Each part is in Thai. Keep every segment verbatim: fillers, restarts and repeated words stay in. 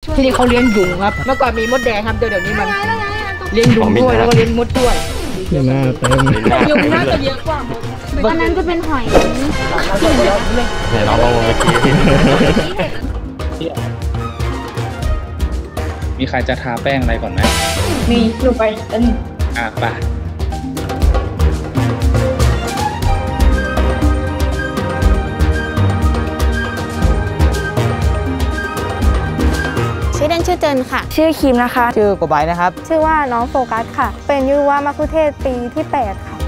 ที่นี่เขาเลี้ยงยุงครับเมื่อก่อนมีมดแดงครับเดี๋ยวนี้มันเลี้ยงยุงด้วยแล้วก็เลี้ยงมดด้วยหน้าเต็มยุงน่าจะเยอะกว่าอันนั้นจะเป็นหอยเนี่ยน้องลงเมื่อกี้มีใครจะทาแป้งอะไรก่อนไหมมีหนูไปอันอ่ะไปชื่อเล่นชื่อเจนค่ะชื่อคิมนะคะชื่อกบไบนะครับชื่อว่าน้องโฟกัสค่ะเป็นยุวมัคคุเทศก์ปีที่แปดค่ะ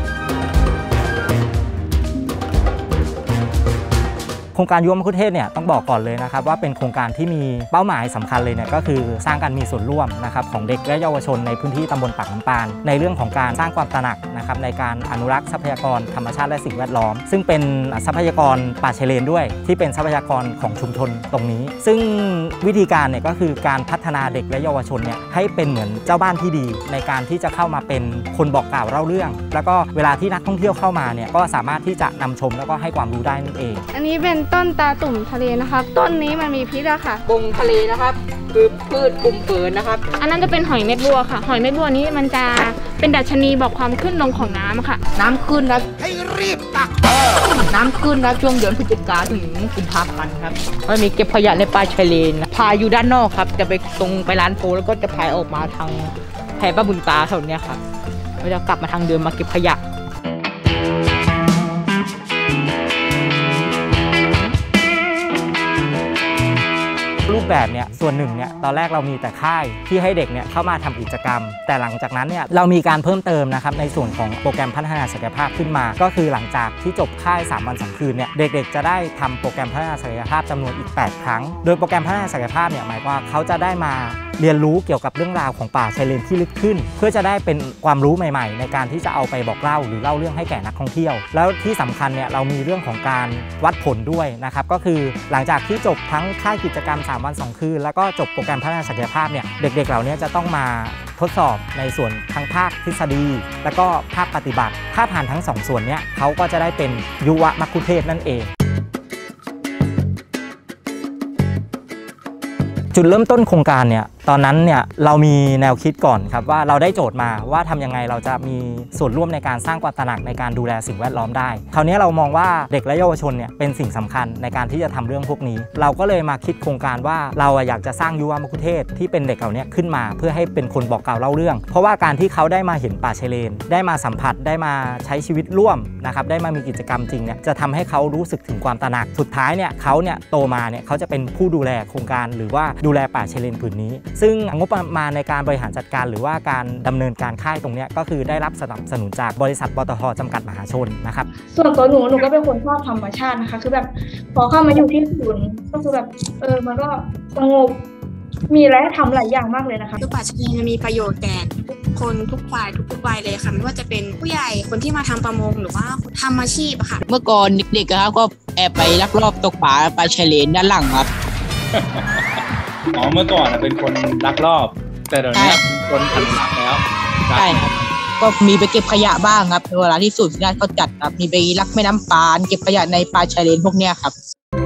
โครงการยุวมัคคุเทศก์เนี่ยต้องบอกก่อนเลยนะครับว่าเป็นโครงการที่มีเป้าหมายสำคัญเลยเนี่ยก็คือสร้างการมีส่วนร่วมนะครับของเด็กและเยาวชนในพื้นที่ตำบลปากน้ำปานในเรื่องของการสร้างความตระหนักนะครับในการอนุรักษ์ทรัพยากรธรรมชาติและสิ่งแวดล้อมซึ่งเป็นทรัพยากรป่าชายเลนด้วยที่เป็นทรัพยากรของชุมชนตรงนี้ซึ่งวิธีการเนี่ยก็คือการพัฒนาเด็กและเยาวชนเนี่ยให้เป็นเหมือนเจ้าบ้านที่ดีในการที่จะเข้ามาเป็นคนบอกกล่าวเล่าเรื่องแล้วก็เวลาที่นักท่องเที่ยวเข้ามาเนี่ยก็สามารถที่จะนำชมแล้วก็ให้ความรู้ได้นั่นเองอันนี้เป็นต้นตาตุ่มทะเลนะครับต้นนี้มันมีพิษอะค่ะบงทะเลนะครับคือพืชกลุ่มเฟิร์นนะครับอันนั้นจะเป็นหอยเม็ดบัวค่ะหอยเม็ดบัวนี้มันจะเป็นดัชนีบอกความขึ้นลงของน้ำค่ะน้ำขึ้นนะให้รีบตักน้ำขึ้นนะช่วงเดือนพฤศจิกาถึงกุมภาพันธ์ครับมันมีเก็บขยะในป่าชายเลนพายอยู่ด้านนอกครับจะไปตรงไปร้านโพแล้วก็จะพายออกมาทางแพป้าบุญตาแถวนี้ครับเราจะกลับมาทางเดิมมาเก็บขยะรูปแบบเนี่ยส่วนหนึ่งเนี่ยตอนแรกเรามีแต่ค่ายที่ให้เด็กเนี่ยเข้ามาทำกิจกรรมแต่หลังจากนั้นเนี่ยเรามีการเพิ่มเติมนะครับในส่วนของโปรแกรมพัฒนาศักยภาพขึ้นมาก็คือหลังจากที่จบค่ายสามวันสองคืนเนี่ยเด็กๆจะได้ทำโปรแกรมพัฒนาศักยภาพจำนวนอีกแปดครั้งโดยโปรแกรมพัฒนาศักยภาพเนี่ยหมายว่าเขาจะได้มาเรียนรู้เกี่ยวกับเรื่องราวของป่าชายเลนที่ลึกขึ้นเพื่อจะได้เป็นความรู้ใหม่ๆในการที่จะเอาไปบอกเล่าหรือเล่าเรื่องให้แก่นักท่องเที่ยวแล้วที่สำคัญเนี่ยเรามีเรื่องของการวัดผลด้วยนะครับก็คือหลังจากที่จบทั้งค่ายกิจกรรมสามวันสองคืนแล้วก็จบโปรแกรมพัฒนาศักยภาพเนี่ยเด็กๆเหล่านี้จะต้องมาทดสอบในส่วนทั้งภาคทฤษฎีแล้วก็ภาคปฏิบัติถ้าผ่านทั้งสองส่วนนี้เขาก็จะได้เป็นยุวมัคคุเทศก์นั่นเองจุดเริ่มต้นโครงการเนี่ยตอนนั้นเนี่ยเรามีแนวคิดก่อนครับว่าเราได้โจทย์มาว่าทำยังไงเราจะมีส่วนร่วมในการสร้างความตระหนักในการดูแลสิ่งแวดล้อมได้คราวนี้เรามองว่าเด็กและเยาวชนเนี่ยเป็นสิ่งสำคัญในการที่จะทำเรื่องพวกนี้เราก็เลยมาคิดโครงการว่าเราอยากจะสร้างยุวมัคคุเทศก์ที่เป็นเด็กเหล่านี้ขึ้นมาเพื่อให้เป็นคนบอกกล่าวเล่าเรื่องเพราะว่าการที่เขาได้มาเห็นป่าชายเลนได้มาสัมผัสได้มาใช้ชีวิตร่วมนะครับได้มามีกิจกรรมจริงเนี่ยจะทำให้เขารู้สึกถึงความตระหนักสุดท้ายเนี่ยเขาเนี่ยโตมาเนี่ยเขาจะเป็นผู้ดูแลโครงการหรือว่าดูแลป่าชายเลนผืนนี้ซึ่งงบประมาณในการบริหารจัดการหรือว่าการดำเนินการค่ายตรงนี้ก็คือได้รับสนับสนุนจากบริษัทปตท.จำกัดมหาชนนะครับส่วนตัวหนูหนูก็เป็นคนชอบธรรมชาตินะคะคือแบบพอเข้ามาอยู่ที่ศูนย์ก็คือแบบเออมันก็สงบมีอะไรให้ทำหลายอย่างมากเลยนะคะคือป่าชายเลนมันมีประโยชน์แก่ทุกคนทุกฝ่ายทุกๆวัยเลยค่ะไม่ว่าจะเป็นผู้ใหญ่คนที่มาทำประมงหรือว่าทำอาชีพอะค่ะเมื่อก่อนเด็กๆครับก็แอบไปลักลอบตกปลาป่าชายเลนด้านหลังครับอ๋อเมื่อก่อนเป็นคนลักลอบแต่เดี๋ยวนี้เป็นคนอนุรักษ์แล้วใช่ครับก็มีไปเก็บขยะบ้างครับเวลาที่สุดที่นั่นเขาจัดครับมีไปลักแม่น้ำปานเก็บขยะในป่าชายเลนพวกเนี้ยครับ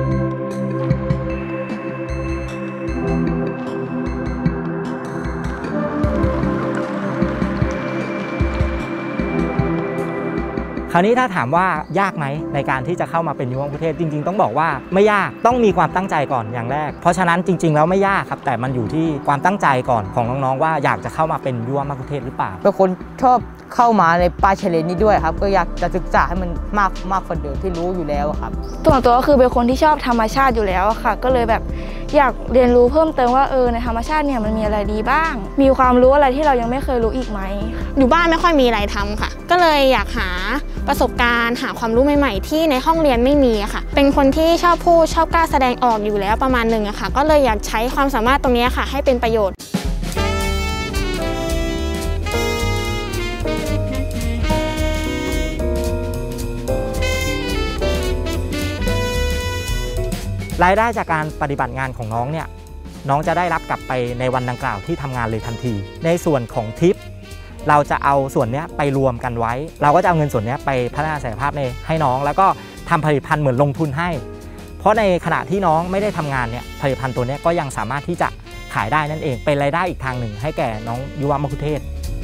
คราวนี้ถ้าถามว่ายากไหมในการที่จะเข้ามาเป็นยุวมัคคุเทศก์จริงๆต้องบอกว่าไม่ยากต้องมีความตั้งใจก่อนอย่างแรกเพราะฉะนั้นจริงๆแล้วไม่ยากครับแต่มันอยู่ที่ความตั้งใจก่อนของน้องๆว่าอยากจะเข้ามาเป็นยุวมัคคุเทศก์หรือเปล่าเป็นคนชอบเข้ามาในป่าชายเลนนี้ด้วยครับก็อยากจะศึกษาให้มันมากมากกว่าเดิมที่รู้อยู่แล้วครับส่วนตัวก็คือเป็นคนที่ชอบธรรมชาติอยู่แล้วค่ะก็เลยแบบอยากเรียนรู้เพิ่มเติมว่าเออในธรรมชาติเนี่ยมันมีอะไรดีบ้างมีความรู้อะไรที่เรายังไม่เคยรู้อีกไหมอยู่บ้านไม่ค่อยมีอะไรทำค่ะก็เลยอยากหาประสบการณ์หาความรู้ใหม่ๆที่ในห้องเรียนไม่มีอะค่ะเป็นคนที่ชอบพูดชอบกล้าแสดงออกอยู่แล้วประมาณหนึ่งอะค่ะก็เลยอยากใช้ความสามารถตรงนี้ค่ะให้เป็นประโยชน์รายได้จากการปฏิบัติงานของน้องเนี่ยน้องจะได้รับกลับไปในวันดังกล่าวที่ทำงานเลยทันทีในส่วนของทิปเราจะเอาส่วนนี้ไปรวมกันไว้เราก็จะเอาเงินส่วนนี้ไปพัฒนาศักยภาพในให้น้องแล้วก็ทำผลิตภัณฑ์เหมือนลงทุนให้เพราะในขณะที่น้องไม่ได้ทำงานเนี่ยผลิตภัณฑ์ตัวนี้ก็ยังสามารถที่จะขายได้นั่นเองเป็นรายได้อีกทางหนึ่งให้แก่น้องยุวมะคุเทศ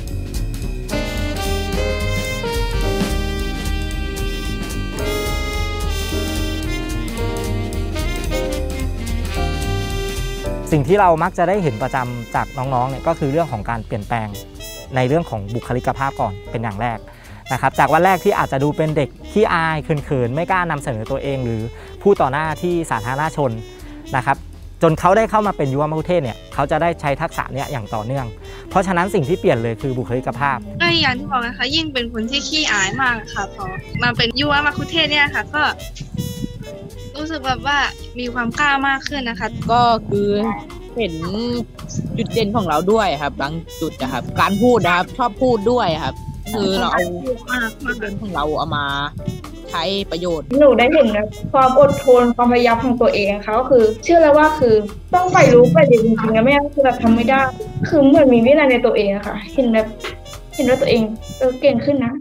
สิ่งที่เรามักจะได้เห็นประจำจากน้องๆเนี่ยก็คือเรื่องของการเปลี่ยนแปลงในเรื่องของบุคลิกภาพก่อนเป็นอย่างแรกนะครับจากวันแรกที่อาจจะดูเป็นเด็กขี้อายเขินๆไม่กล้านำเสนอตัวเองหรือพูดต่อหน้าที่สาธารณชนนะครับจนเขาได้เข้ามาเป็นยุวมะคุเทศเนี่ยเขาจะได้ใช้ทักษะเนี้ยอย่างต่อเนื่องเพราะฉะนั้นสิ่งที่เปลี่ยนเลยคือบุคลิกภาพก็อย่างที่บอกนะคะยิ่งเป็นคนที่ขี้อายมากค่ะพอมาเป็นยุวมะคุเทศเนี่ยค่ะก็รู้สึกแบบว่ามีความกล้ามากขึ้นนะคะก็คือเห็นจุดเด่นของเราด้วยครับบางจุดนะครับการพูดนะครับชอบพูดด้วยครับคือเราเอาจุดเด่นของเราเอามาใช้ประโยชน์หนูได้เห็นความอดทนความพยายามของตัวเองค่ะก็คือเชื่อแล้วว่าคือต้องไปรู้ไปเรียนจริงๆนะไม่งั้นคือแบบทำไม่ได้คือเหมือนมีวินัยในตัวเองอะค่ะเห็นแบบเห็นว่าตัวเองเออเก่งขึ้นนะ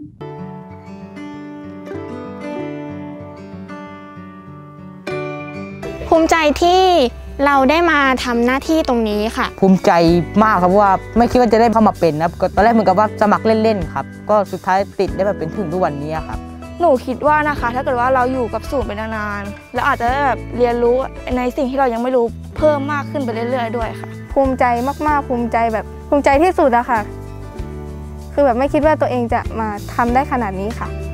ภูมิใจที่เราได้มาทำหน้าที่ตรงนี้ค่ะภูมิใจมากครับว่าไม่คิดว่าจะได้เข้ามาเป็นนะตอนแรกเหมือนกับว่าสมัครเล่นๆครับก็สุดท้ายติดได้มาเป็นถึงทุกวันนี้ครับหนูคิดว่านะคะถ้าเกิดว่าเราอยู่กับศูนย์เป็นนานๆแล้วอาจจะได้แบบเรียนรู้ในสิ่งที่เรายังไม่รู้เพิ่มมากขึ้นไปเรื่อยๆด้วยค่ะภูมิใจมากๆภูมิใจแบบภูมิใจที่สุดอะค่ะคือแบบไม่คิดว่าตัวเองจะมาทำได้ขนาดนี้ค่ะ